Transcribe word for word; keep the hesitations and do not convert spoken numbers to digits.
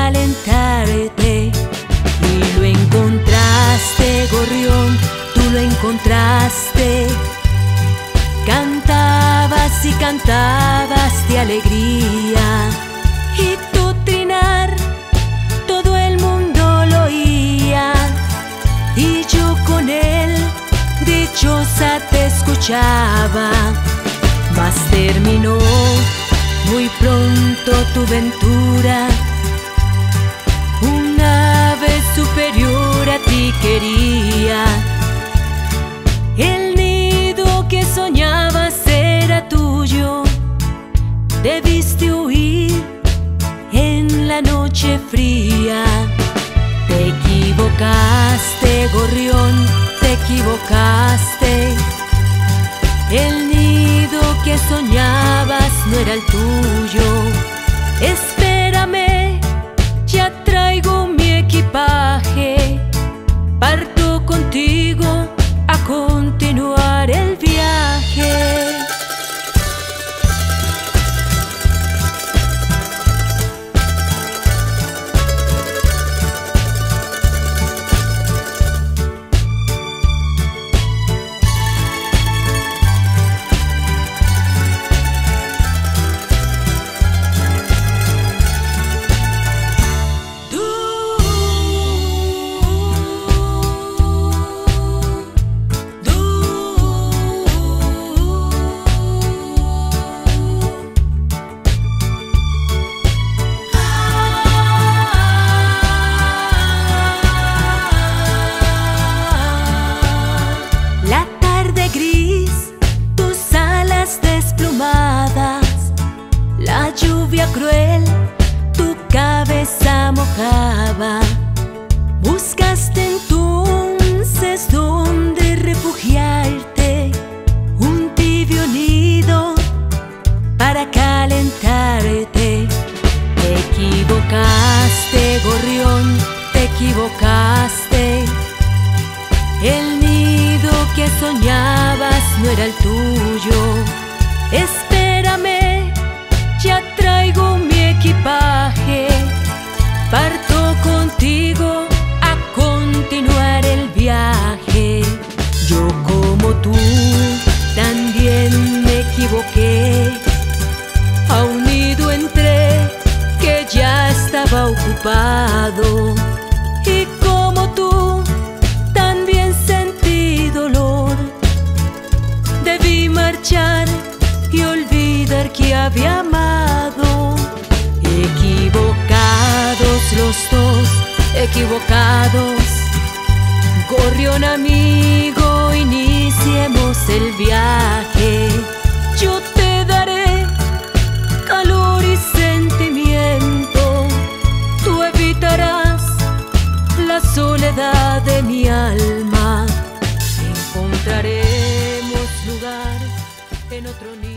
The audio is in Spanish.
calentarte. Y lo encontraste, gorrión, tú lo encontraste. Cantabas y cantabas de alegría, y tu trinar todo el mundo lo oía, y yo con él dichosa te escuchaba. Mas terminó muy pronto tu ventura, un ave superior a ti quería. El nido que soñabas era tuyo, debiste huir en la noche fría. Te equivocaste, gorrión, te equivocaste. El nido que soñabas no era el tuyo. Espérame, ya traigo mi equipaje. Parto contigo a continuar el viaje. La lluvia cruel tu cabeza mojaba. Buscaste entonces donde refugiarte, un tibio nido para calentarte. Te equivocaste, gorrión, te equivocaste. El nido que soñabas no era el tuyo. Espérame, ya traigo mi equipaje. Parto contigo a continuar el viaje. Yo como tú también me equivoqué. A un nido entré que ya estaba ocupado. Y como tú también sentí dolor. Debí marchar y olvidar que había amado. Equivocados los dos, equivocados. Gorrión amigo, iniciemos el viaje. Yo te daré calor y sentimiento. Tú evitarás la soledad de mi alma. Encontraremos lugar en otro nido.